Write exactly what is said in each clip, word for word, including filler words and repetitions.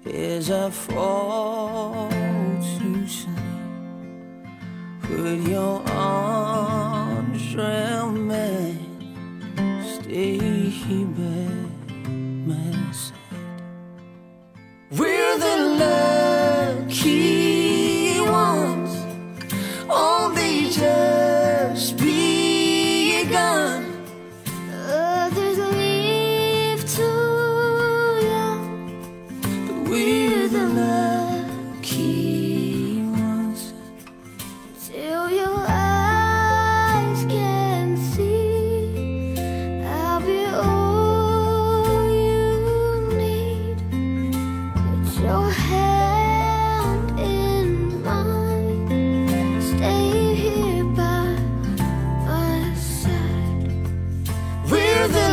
as I fall to sleep. Put your arms around me, stay here by my side. We're the lucky ones, only just begun. Others leave too young, but we're the lucky ones. Till your eyes can see, I'll be all you need. Put your hand in mine, stay here by my side. We're the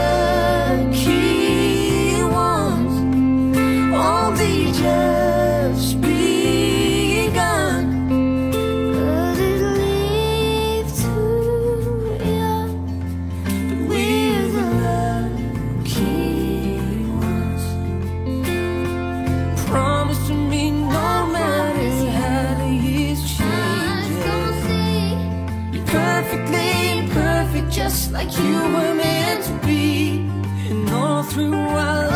lucky ones, only just begun. Others leave too young, But we're the lucky ones. Promise to me no matter how the years eyes change, don't see. you're perfectly imperfect, just like you were meant to be. And all through our